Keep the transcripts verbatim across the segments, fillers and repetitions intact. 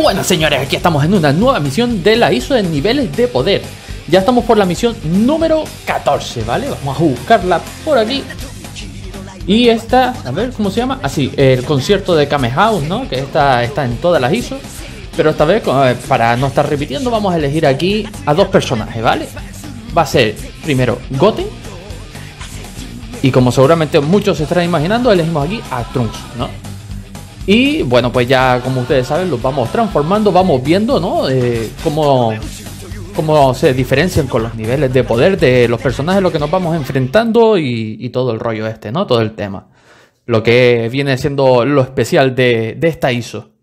Buenas señores, aquí estamos en una nueva misión de la I S O de niveles de poder. Ya estamos por la misión número catorce, ¿vale? Vamos a buscarla por aquí. Y esta, a ver, ¿cómo se llama? Así, ah, el concierto de Kame House, ¿no? Que esta está en todas las I S O. Pero esta vez, para no estar repitiendo, vamos a elegir aquí a dos personajes, ¿vale? Va a ser, primero, Goten. Y como seguramente muchos se estarán imaginando, elegimos aquí a Trunks, ¿no? Y bueno, pues ya como ustedes saben, los vamos transformando, vamos viendo, ¿no? Eh, cómo, cómo se diferencian con los niveles de poder de los personajes a los que nos vamos enfrentando y, y todo el rollo este, ¿no? Todo el tema. Lo que viene siendo lo especial de, de esta I S O.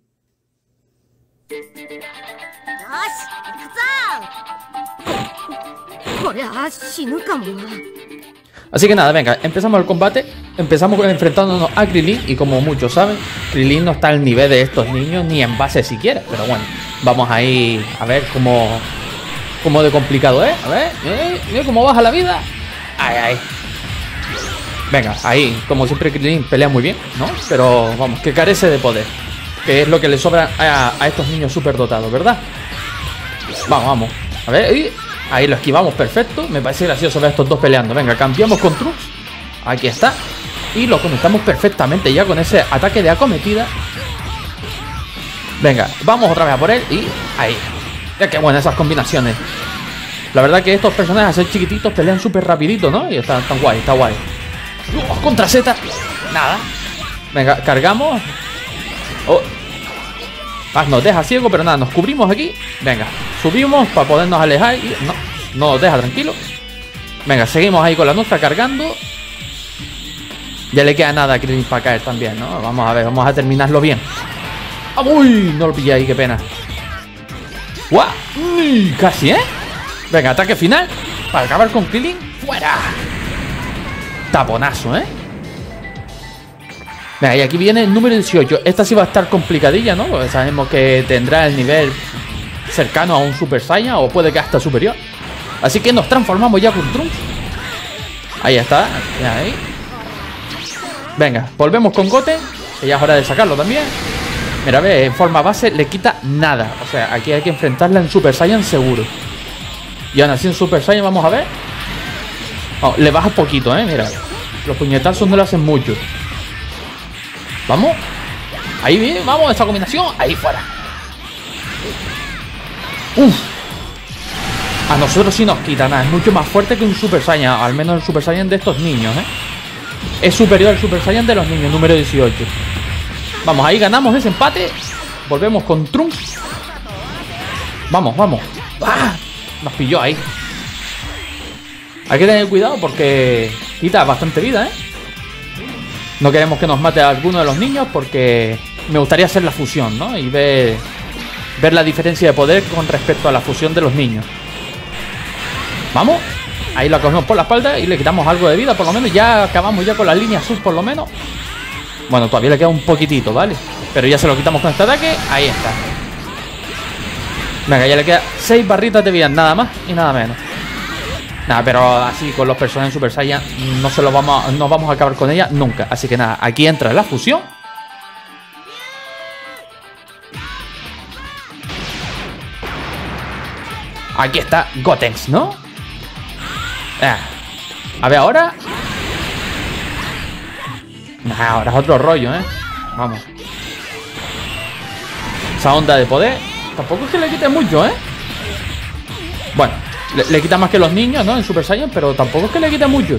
Así que nada, venga, empezamos el combate. Empezamos enfrentándonos a Krilin. Y como muchos saben, Krilin no está al nivel de estos niños ni en base siquiera. Pero bueno, vamos ahí a ver cómo, cómo de complicado es. A ver, eh, eh, cómo baja la vida. Ay, ay. Venga, ahí, como siempre Krilin pelea muy bien, ¿no? Pero vamos, que carece de poder, que es lo que le sobra a, a estos niños superdotados, ¿verdad? Vamos, vamos. A ver, ahí, ahí lo esquivamos, perfecto. Me parece gracioso ver a estos dos peleando. Venga, cambiamos con Trunks. Aquí está. Y lo conectamos perfectamente ya con ese ataque de acometida. Venga, vamos otra vez a por él. Y ahí. Ya que buenas esas combinaciones. La verdad que estos personajes a ser chiquititos pelean súper rapidito, ¿no? Y está tan guay, está guay. Uh, contra Z. Nada. Venga, cargamos. Oh. Ah, nos deja ciego, pero nada, nos cubrimos aquí. Venga, subimos para podernos alejar y no, no nos deja tranquilo. Venga, seguimos ahí con la nuestra cargando. Ya le queda nada a Krilin para caer también, ¿no? Vamos a ver, vamos a terminarlo bien. ¡Ah, uy! No lo pillé ahí, qué pena. ¡Guau! Uy, casi, ¿eh? Venga, ataque final para acabar con Krilin. ¡Fuera! Taponazo, ¿eh? Venga, y aquí viene el número dieciocho. Esta sí va a estar complicadilla, ¿no? Porque sabemos que tendrá el nivel cercano a un Super Saiyan o puede que hasta superior. Así que nos transformamos ya con Trunks. Ahí está. Ahí. Venga, volvemos con Goten, que ya es hora de sacarlo también. Mira, ve, en forma base le quita nada. O sea, aquí hay que enfrentarla en Super Saiyan seguro. Y aún así en Super Saiyan vamos a ver. Oh, le baja poquito, ¿eh? Mira, los puñetazos no le hacen mucho. Vamos. Ahí bien, vamos, esa combinación. Ahí fuera. Uf. A nosotros sí nos quita nada. Es mucho más fuerte que un Super Saiyan. Al menos el Super Saiyan de estos niños, ¿eh? Es superior al Super Saiyan de los niños, número dieciocho. Vamos, ahí ganamos ese empate. Volvemos con Trunks. Vamos, vamos. ¡Ah! Nos pilló ahí. Hay que tener cuidado porque quita bastante vida, ¿eh? No queremos que nos mate a alguno de los niños porque me gustaría hacer la fusión, ¿no? Y ver, ver la diferencia de poder con respecto a la fusión de los niños. Vamos. Ahí la cogemos por la espalda y le quitamos algo de vida, por lo menos. Ya acabamos ya con la línea azul, por lo menos. Bueno, todavía le queda un poquitito, ¿vale? Pero ya se lo quitamos con este ataque. Ahí está. Venga, ya le queda seis barritas de vida, nada más y nada menos. Nada, pero así con los personajes Super Saiyan no se los vamos a, no vamos a acabar con ella nunca. Así que nada, aquí entra la fusión. Aquí está Gotenks, ¿no? Ah. A ver, ahora. Nah, ahora es otro rollo, ¿eh? Vamos. Esa onda de poder tampoco es que le quite mucho, ¿eh? Bueno, le, le quita más que los niños, ¿no? En Super Saiyan, pero tampoco es que le quite mucho.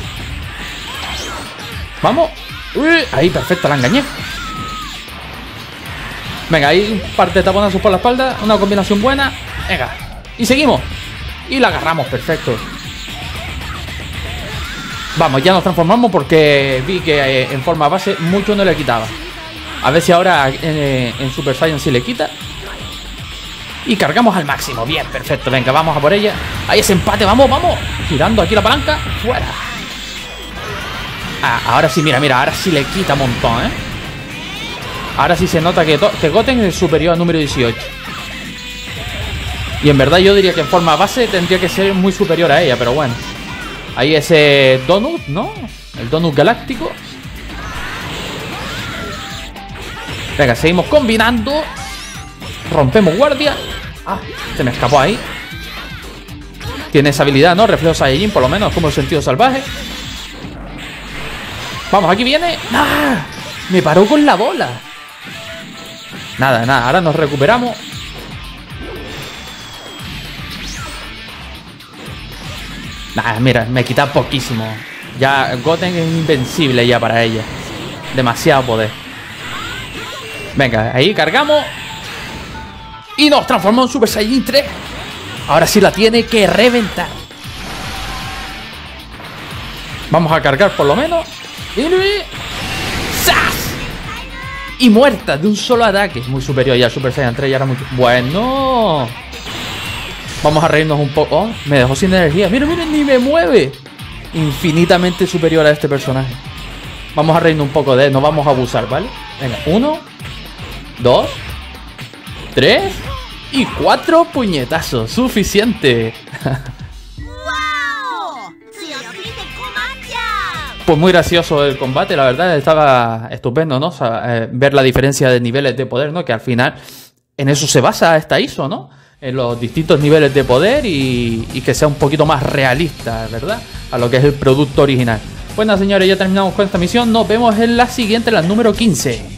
Vamos. Uy, ahí, perfecto, la engañé. Venga, ahí un par de taponazos por la espalda. Una combinación buena. Venga. Y seguimos. Y la agarramos, perfecto. Vamos, ya nos transformamos porque vi que eh, en forma base mucho no le quitaba. A ver si ahora eh, en Super Saiyan sí le quita. Y cargamos al máximo. Bien, perfecto. Venga, vamos a por ella. Ahí ese empate, vamos, vamos. Girando aquí la palanca. Fuera. Ah, ahora sí, mira, mira. Ahora sí le quita un montón, ¿eh? Ahora sí se nota que, que Goten es superior al número dieciocho. Y en verdad yo diría que en forma base tendría que ser muy superior a ella, pero bueno. Ahí ese Donut, ¿no? El Donut galáctico. Venga, seguimos combinando. Rompemos guardia. Ah, se me escapó ahí. Tiene esa habilidad, ¿no? Reflejo Saiyajin, por lo menos, como el sentido salvaje. Vamos, aquí viene. ¡Ah! Me paró con la bola. Nada, nada, ahora nos recuperamos. Nah, mira, me quita poquísimo. Ya Goten es invencible ya para ella. Demasiado poder. Venga, ahí cargamos. Y nos transformamos en Super Saiyajin tres. Ahora sí la tiene que reventar. Vamos a cargar por lo menos. Y... ¡zas! Y muerta de un solo ataque. Muy superior ya, Super Saiyan tres ya era mucho. Bueno. Vamos a reírnos un poco. Oh, me dejó sin energía. Miren, miren, ni me mueve. Infinitamente superior a este personaje. Vamos a reírnos un poco de él. No vamos a abusar, ¿vale? Venga, uno, dos, tres y cuatro puñetazos. Suficiente. Pues muy gracioso el combate, la verdad. Estaba estupendo, ¿no? O sea, eh, ver la diferencia de niveles de poder, ¿no? Que al final en eso se basa esta I S O, ¿no? En los distintos niveles de poder y, y que sea un poquito más realista, ¿verdad? A lo que es el producto original. Bueno, señores, ya terminamos con esta misión. Nos vemos en la siguiente, la número quince.